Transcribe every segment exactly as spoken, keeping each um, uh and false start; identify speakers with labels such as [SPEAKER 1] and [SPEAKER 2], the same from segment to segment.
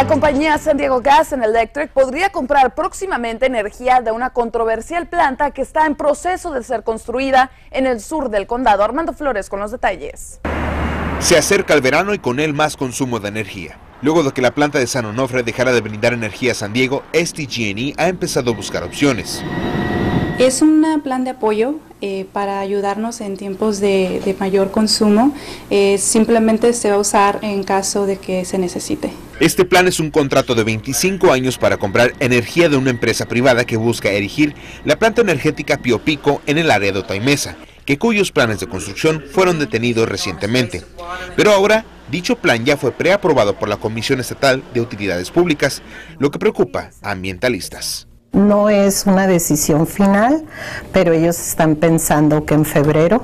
[SPEAKER 1] La compañía San Diego Gas and Electric podría comprar próximamente energía de una controversial planta que está en proceso de ser construida en el sur del condado. Armando Flores con los detalles.
[SPEAKER 2] Se acerca el verano y con él más consumo de energía. Luego de que la planta de San Onofre dejara de brindar energía a San Diego, S D G and E ha empezado a buscar opciones.
[SPEAKER 3] Es un plan de apoyo eh, para ayudarnos en tiempos de, de mayor consumo. Eh, simplemente se va a usar en caso de que se necesite.
[SPEAKER 2] Este plan es un contrato de veinticinco años para comprar energía de una empresa privada que busca erigir la planta energética Pío Pico en el área de Otay Mesa, que cuyos planes de construcción fueron detenidos recientemente. Pero ahora, dicho plan ya fue preaprobado por la Comisión Estatal de Utilidades Públicas, lo que preocupa a ambientalistas.
[SPEAKER 4] No es una decisión final, pero ellos están pensando que en febrero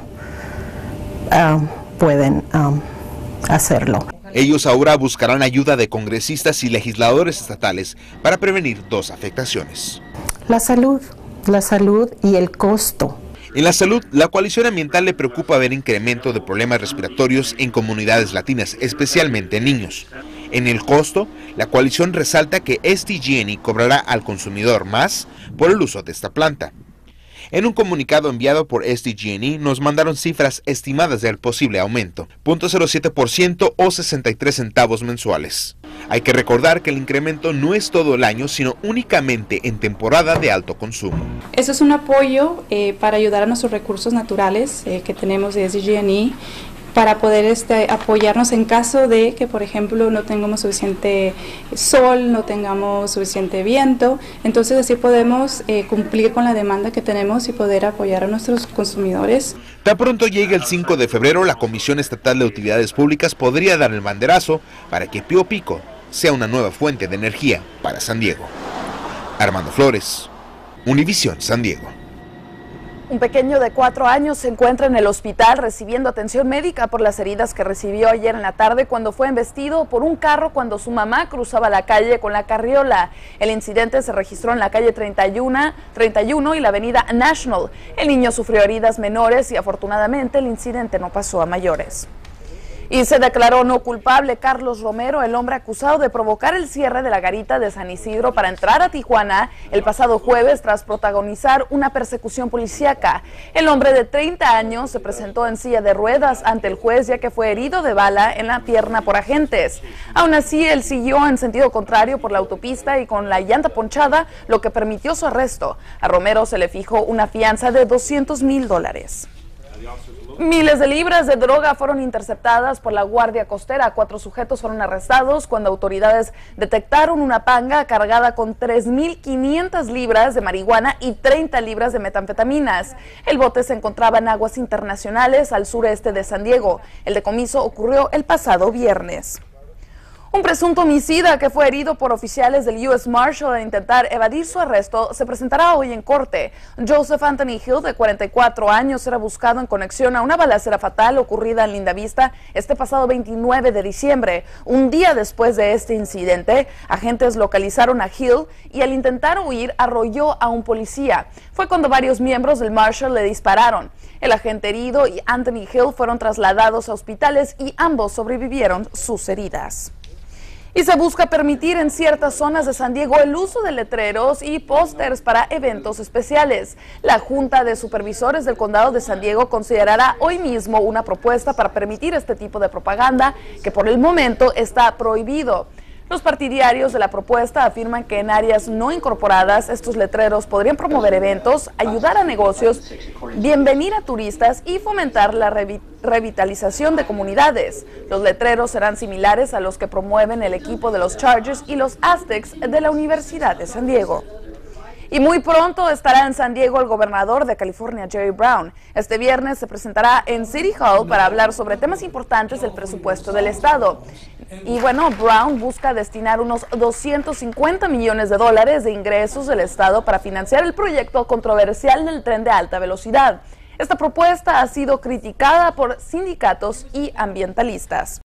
[SPEAKER 4] uh, pueden um, hacerlo.
[SPEAKER 2] Ellos ahora buscarán ayuda de congresistas y legisladores estatales para prevenir dos afectaciones.
[SPEAKER 4] La salud, la salud y el costo.
[SPEAKER 2] En la salud, la coalición ambiental le preocupa ver incremento de problemas respiratorios en comunidades latinas, especialmente en niños. En el costo, la coalición resalta que S D G and E cobrará al consumidor más por el uso de esta planta. En un comunicado enviado por S D G and E nos mandaron cifras estimadas del posible aumento, cero punto cero siete por ciento o sesenta y tres centavos mensuales. Hay que recordar que el incremento no es todo el año, sino únicamente en temporada de alto consumo.
[SPEAKER 3] Eso es un apoyo eh, para ayudar a nuestros recursos naturales eh, que tenemos de S D G and E, para poder este, apoyarnos en caso de que, por ejemplo, no tengamos suficiente sol, no tengamos suficiente viento. Entonces así podemos eh, cumplir con la demanda que tenemos y poder apoyar a nuestros consumidores.
[SPEAKER 2] Tan pronto llegue el cinco de febrero, la Comisión Estatal de Utilidades Públicas podría dar el banderazo para que Pío Pico sea una nueva fuente de energía para San Diego. Armando Flores, Univisión San Diego.
[SPEAKER 1] Un pequeño de cuatro años se encuentra en el hospital recibiendo atención médica por las heridas que recibió ayer en la tarde cuando fue embestido por un carro cuando su mamá cruzaba la calle con la carriola. El incidente se registró en la calle treinta y uno y la avenida National. El niño sufrió heridas menores y afortunadamente el incidente no pasó a mayores. Y se declaró no culpable Carlos Romero, el hombre acusado de provocar el cierre de la garita de San Isidro para entrar a Tijuana el pasado jueves tras protagonizar una persecución policíaca. El hombre de treinta años se presentó en silla de ruedas ante el juez ya que fue herido de bala en la pierna por agentes. Aún así, él siguió en sentido contrario por la autopista y con la llanta ponchada, lo que permitió su arresto. A Romero se le fijó una fianza de doscientos mil dólares. Miles de libras de droga fueron interceptadas por la Guardia Costera. Cuatro sujetos fueron arrestados cuando autoridades detectaron una panga cargada con tres mil quinientas libras de marihuana y treinta libras de metanfetaminas. El bote se encontraba en aguas internacionales al sureste de San Diego. El decomiso ocurrió el pasado viernes. Un presunto homicida que fue herido por oficiales del U S Marshal al intentar evadir su arresto se presentará hoy en corte. Joseph Anthony Hill, de cuarenta y cuatro años, era buscado en conexión a una balacera fatal ocurrida en Lindavista este pasado veintinueve de diciembre. Un día después de este incidente, agentes localizaron a Hill y al intentar huir arrolló a un policía. Fue cuando varios miembros del Marshal le dispararon. El agente herido y Anthony Hill fueron trasladados a hospitales y ambos sobrevivieron sus heridas. Y se busca permitir en ciertas zonas de San Diego el uso de letreros y pósters para eventos especiales. La Junta de Supervisores del Condado de San Diego considerará hoy mismo una propuesta para permitir este tipo de propaganda que por el momento está prohibido. Los partidarios de la propuesta afirman que en áreas no incorporadas estos letreros podrían promover eventos, ayudar a negocios, bienvenir a turistas y fomentar la revi- revitalización de comunidades. Los letreros serán similares a los que promueven el equipo de los Chargers y los Aztecs de la Universidad de San Diego. Y muy pronto estará en San Diego el gobernador de California, Jerry Brown. Este viernes se presentará en City Hall para hablar sobre temas importantes del presupuesto del estado. Y bueno, Brown busca destinar unos doscientos cincuenta millones de dólares de ingresos del estado para financiar el proyecto controversial del tren de alta velocidad. Esta propuesta ha sido criticada por sindicatos y ambientalistas.